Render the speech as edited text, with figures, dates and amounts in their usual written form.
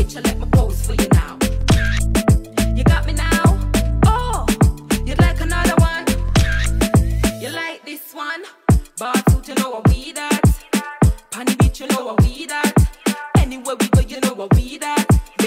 picture, let me pose for you now. You got me now? Oh, you'd like another one? You like this one? Barfoot, you know what we that. Panny beach, you know what we that. Anywhere we go, you know what we that.